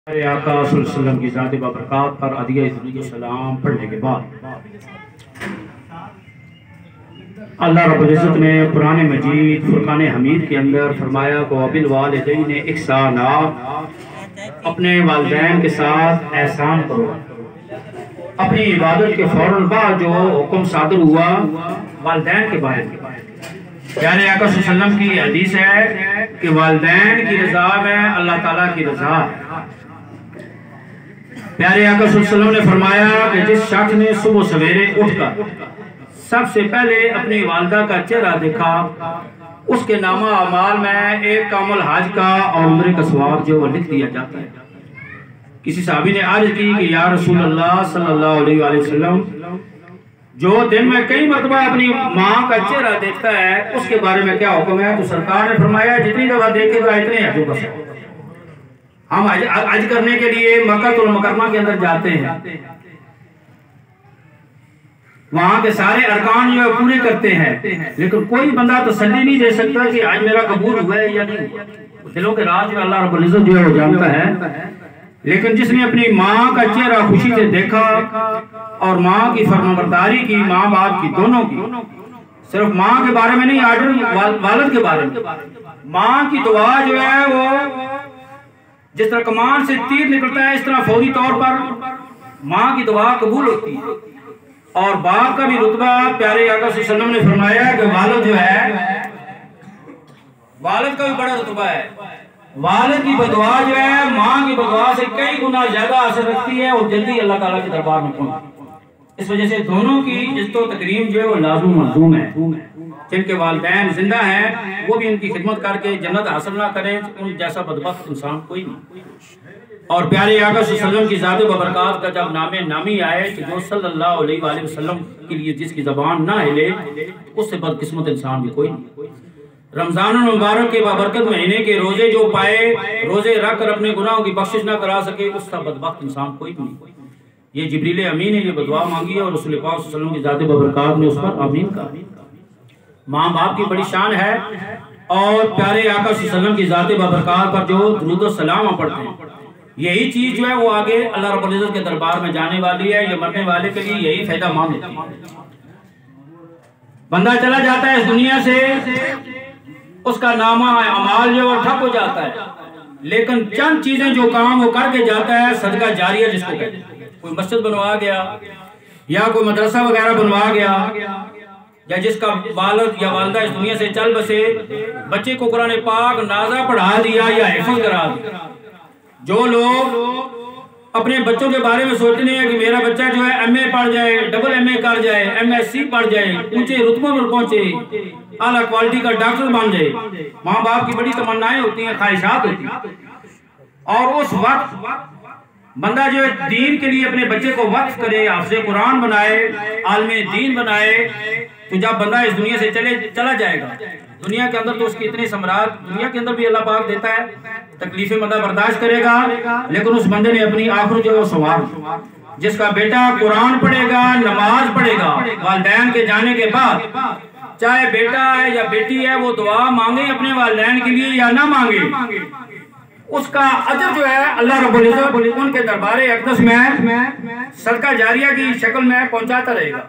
आका सल्लल्लाहु की ज़ात बरक़ात पर अदिया दुरूद सलाम पढ़ने के बाद अल्लाह रब्बुल इज़्ज़त ने कुरान मजीद फुरक़ान हमीद के अंदर फरमाया को बिल वालिदैन इहसाना, अपने वालिदैन के साथ एहसान करो। अपनी इबादत के फौरन बाद जो हुक्म सादर हुआ वालिदैन के बारे में, प्यारे आका सल्लल्लाहु अलैहि वसल्लम की हदीस है कि वालिदैन की रज़ा में अल्लाह ताला की रज़ा है। प्यारे आका सल्लल्लाहु अलैहि वसल्लम ने फरमाया कि जिस शख्स ने सुबह सवेरे उठकर सबसे पहले अपनी वालिदा का चेहरा देखा, उसके नामा अमाल में एक कामुल हज का और उम्रे का सवाब जो वो लिख दिया जाता है। किसी साहबी ने अर्ज की कि या रसूल अल्लाह सल्लल्लाहु अलैहि वसल्लम, जो दिन में कई मरतबा अपनी माँ का चेहरा देखता है उसके बारे में क्या हुक्म है? तो सरकार ने फरमाया जितनी दफा देखेगा इतने हजों का सवाब। हम हज करने के लिए मक्का मुकरमा के अंदर जाते हैं, वहां के सारे अरकान जो पूरे करते हैं, लेकिन कोई बंदा तसल्ली नहीं दे सकता कि आज मेरा कबूल हुआ है या नहीं। दिलों के राज में अल्लाह रब्बुल इज़्ज़त जो है वो जानता है। लेकिन जिसने अपनी माँ का चेहरा खुशी से देखा और माँ की फरमाबरदारी की, माँ बाप की दोनों की, सिर्फ माँ के बारे में नहीं, आर्डर वालिद के बारे में, माँ की दुआ जो है वो जिस तरह कमान से तीर निकलता है इस तरह फौरी तौर पर माँ की दुआ कबूल होती है। और बाप का भी रुतबा प्यारे आका सल्लल्लाहु अलैहि वसल्लम ने फरमाया कि वालिद जो है, वालिद का भी बड़ा रुतबा है। वालिद की बदुआ जो है माँ की बदुआ से कई गुना ज्यादा असर रखती है और जल्दी अल्लाह ताला के दरबार में पहुंचती। इस वजह से दोनों की इज्जत व तकरीम जो है वो लाज़िम मलज़ूम है। जिनके वालिदैन जिंदा हैं वो भी उनकी खिदमत करके जन्नत हासिल ना करें, उन जैसा बदबख्त इंसान कोई नहीं। और प्यारे आका सल्लल्लाहु अलैहि वसल्लम की ज़ात बबरकात का जब नामी आए कि जो सल्लल्लाहु अलैहि वसल्लम के लिए जिसकी ज़बान ना हिले उससे बदकिस्मत इंसान भी कोई नहीं। रमज़ान मुबारक के बाबरकत महीने के रोजे जो पाए, रोजे रख कर अपने गुनाहों की बख्शिश ना करा सके, उसका बदबख्त इंसान कोई नहीं। ये जिब्रील अमीन ने ये बदुआ मांगी है और रसूल पाक सल्लल्लाहु अलैहि वसल्लम की ज़ात बबरकात ने उस पर आमीन कहा। माँ बाप की बड़ी शान है और प्यारे आका सल्लल्लाहु अलैहि वसल्लम की ज़ात बबरकात पर जो दुरूद व सलाम पढ़ते हैं, यही चीज जो है वो आगे अल्लाह रब्बुल इज़्ज़त के दरबार में जाने वाली है। ये मरने वाले के लिए यही फायदा मंद होती है। बंदा चला जाता है इस दुनिया से, उसका नामा अमाल जो ठप हो जाता है, लेकिन चंद चीजें जो काम वो करके जाता है, सदका जारिया जिसको कहते हैं, कोई मस्जिद बनवा गया या कोई मदरसा वगैरह बनवा गया, या जिसका वालिद या वालिदा इस दुनिया से चल बसे, बच्चे को कुरान पाक नाज़ा पढ़ा दिया या हिफ्ज़ करा दिया। जो लोग अपने बच्चों के बारे में सोचते हैं कि मेरा बच्चा जो है एमए पढ़ जाए, डबल एमए कर जाए, एमएससी पढ़ जाए, ऊंचे रुतबों पर पहुंचे, आला क्वालिटी का डॉक्टर बन जाए, माँ बाप की बड़ी तमन्नाएं होती हैं, ख्वाहिशात होती हैं। और उस वक्त बंदा जो है दीन के लिए अपने बच्चे को वक्फ करे, हाफ़िज़ कुरान बनाए, आलिम दीन बनाए, तो जब बंदा इस दुनिया से चला जाएगा, दुनिया के अंदर तो उसकी इतनी सम्राट, दुनिया के अंदर भी अल्लाह पाक देता है, तकलीफें बंदा बर्दाश्त करेगा, लेकिन उस बंदे ने अपनी आखिरत जो है सवार, जिसका बेटा कुरान पढ़ेगा, नमाज पढ़ेगा, वालिदैन के जाने के बाद, चाहे बेटा है या बेटी है, वो दुआ मांगे अपने वालिदैन के लिए या ना मांगे, उसका अजर जो है अल्लाह रब्बुल इज़्ज़त उनके दरबारे अक़दस में सदका जारिया की शक्ल में पहुंचाता रहेगा।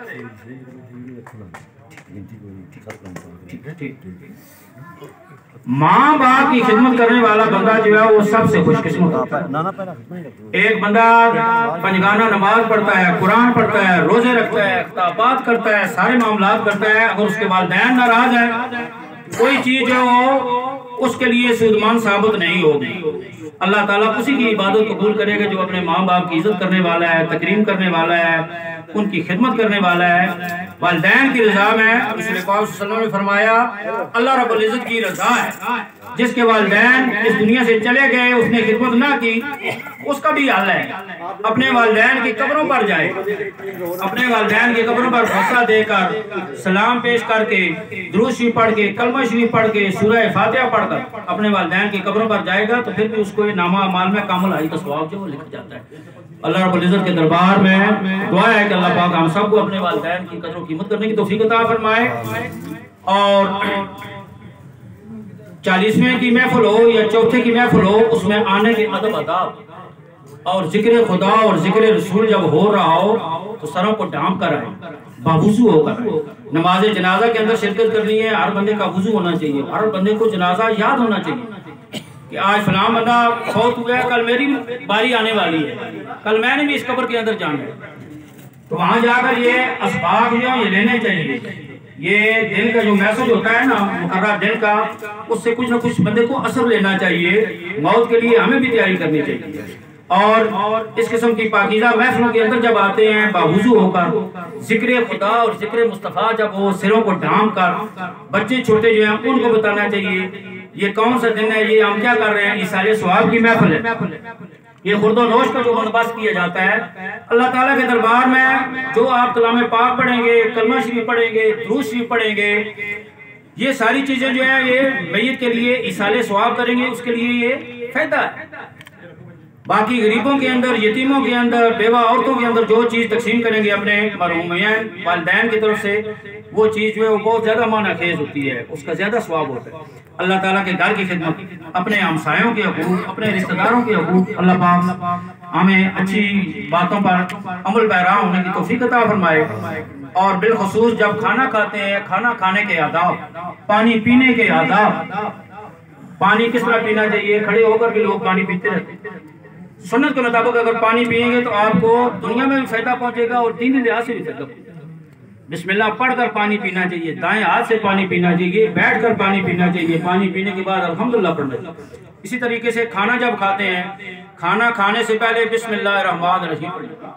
माँ बाप की खिदमत करने वाला बंदा जो है वो सबसे खुशकिस्मत होता है। एक बंदा पंजगाना नमाज पढ़ता है, कुरान पढ़ता है, रोजे रखता है, खिताबात करता है, सारे मामलात करता है, अगर उसके वालिदैन नाराज है, कोई चीज है वो उसके लिए सूदमंद साबित नहीं होगी। अल्लाह ताला उसी की इबादत कबूल करेगा जो अपने माँ बाप की इज्जत करने वाला है, तकरीम करने वाला है, उनकी खिदमत करने वाला है। वालिदैन की रज़ा में रसूल पाक सल्लल्लाहु अलैहि वसल्लम ने फरमाया अल्लाह रब्बुल इज़्ज़त की रज़ा है। जिसके वालिदैन इस दुनिया से चले गए, उसने खिदमत ना की, उसका भी हाल है अपने वालिदैन की कब्रों पर जाए, अपने वालिदैन की कब्रों पर हौसला देकर, सलाम पेश करके, दुरूद शरीफ पढ़ के, कलमा शरीफ पढ़ के, सूरह फातिहा पढ़कर अपने वालिदैन की कब्रों पर जाएगा, तो फिर भी उसको नामा अमाल में कामुल हज का सवाब जो लिखा जाता है। अल्लाह रब्बुल इज़्ज़त के दरबार में दुआ है कि अल्लाह पाक हम सबको अपने वालिदैन की कदर कीमत करने की तौफीक अता फरमाए। और 40वें की महफिल हो या चौथे की महफिल हो, उसमें आने के अदब आदाब और जिक्र खुदा और जिक्र रसूल जब हो रहा हो तो सरों को ढांप कर आए, बावुजू होकर। नमाज जनाजा के अंदर शिरकत करनी है, हर बंदे का वुजू होना चाहिए, हर बंदे को जनाजा याद होना चाहिए कि आज फलां बंदा फौत हुआ है, कल मेरी बारी आने वाली है, कल मैंने भी इस कब्र के अंदर जाना है। तो वहां जाकर ये असबाब जो ये लेने चाहिए। ये दिन का जो मैसेज होता है ना मुकर्रर दिन का, उससे कुछ ना कुछ बंदे को असर लेना चाहिए। मौत के लिए हमें भी तैयारी करनी चाहिए। और इस किस्म की पाकीज़ा महफिलों के अंदर जब आते हैं बावुजू होकर, जिक्र खुदा और जिक्र मुस्तफ़ा जब वो सिरों को ढांप कर, बच्चे छोटे जो हैं उनको बताना चाहिए ये कौन सा दिन है, ये हम क्या कर रहे हैं, इसाले सवाब की महफिल है। ये खुर्दो नोश का जो बंदोबस्त किया जाता है अल्लाह ताला के दरबार में, जो आप कलाम पाक पढ़ेंगे, कलमा शरीफ पढ़ेंगे, दुरूद शरीफ पढ़ेंगे, ये सारी चीजें जो है ये मैयत के लिए इसाले सवाब करेंगे, उसके लिए ये फायदा है। बाकी गरीबों के अंदर, यतीमों के अंदर, बेवा औरतों के अंदर जो चीज तकसीम करेंगे अपने मरहूमैन वालिदैन की तरफ से, वो चीज जो है वो बहुत ज्यादा माना खेज होती है, उसका ज्यादा स्वाब होता है। अल्लाह ताला के घर की खिदमत, अपने हमसायों के हकूक, अपने रिश्तेदारों के हकूक, अल्लाह पाक हमें अच्छी बातों पर अमल पैरा होने की तौफीक अता फरमाए। और बिलखुसूस जब खाना खाते हैं, खाना खाने के आदाब, पानी पीने के आदाब, पानी किस तरह पीना चाहिए, खड़े होकर भी लोग पानी पीते रहते हैं। सुन्नत के मुताबिक अगर पानी पिएंगे तो आपको दुनिया में भी फायदा पहुंचेगा और दीनी लिहाज से भी फायदा पहुंचेगा। बिस्मिल्लाह पढ़कर पानी पीना चाहिए, दाएं हाथ से पानी पीना चाहिए, बैठकर पानी पीना चाहिए, पानी पीने के बाद अल्हम्दुलिल्लाह पढ़ना चाहिए। इसी तरीके से खाना जब खाते हैं, खाना खाने से पहले बिस्मिल्लाहिर्रहमानिर्रहीम पढ़िए।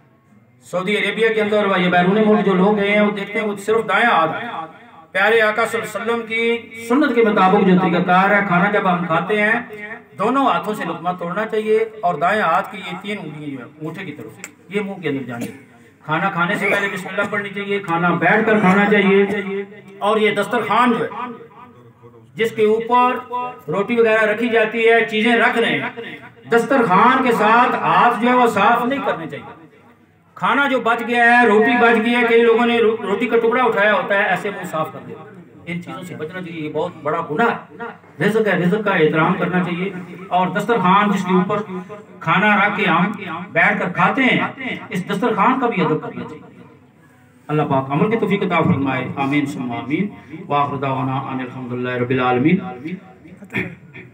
सऊदी अरेबिया के अंदर ये बैरून मुल्क जो लोग गए हैं वो देखते हैं वो सिर्फ दाएं हाथ, प्यारे आका सल्लल्लाहु अलैहि वसल्लम की सुन्नत के मुताबिक जो तरीकाकार है, खाना जब हम खाते हैं दोनों हाथों से लुकमा तोड़ना चाहिए और दाएं हाथ की ये 3 उंगलियां जो है अंगूठे की तरफ ये मुंह के अंदर जानी। खाना खाने से पहले बिस्मिल्लाह पढ़नी चाहिए, खाना बैठकर खाना चाहिए। और ये दस्तरखान जो है जिसके ऊपर रोटी वगैरह रखी जाती है, चीजें रख रहे हैं, दस्तरखान के साथ हाथ जो है वो साफ नहीं करने चाहिए। खाना जो बच गया है, रोटी बच गई है, कई लोगों ने रोटी का टुकड़ा उठाया होता है, ऐसे मुंह साफ कर दिया। इन चीजों से बचना चाहिए, ये बहुत बड़ा गुनाह है। रिज़्क़ है, रिज़्क़ का एहतराम करना चाहिए। और दस्तरखान जिसके ऊपर खाना रख के हम बैठ कर खाते हैं, इस दस्तरखान का भी अदब करना चाहिए। अल्लाह पाक अमल की तौफीक अता फरमाए। आमीन सुम्मा आमीन। व आखिर दावाना अनिल हम्दुलिल्लाहि रब्बिल आलमीन।